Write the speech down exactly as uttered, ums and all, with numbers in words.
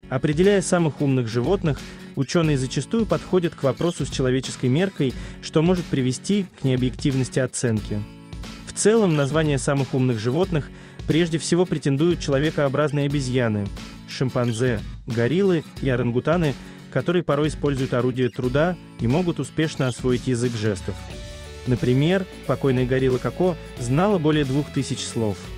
Определяя самых умных животных, ученые зачастую подходят к вопросу с человеческой меркой, что может привести к необъективности оценки. В целом, название самых умных животных прежде всего претендуют человекообразные обезьяны, шимпанзе, гориллы и орангутаны, которые порой используют орудия труда и могут успешно освоить язык жестов. Например, покойная горилла Коко знала более двух тысяч слов.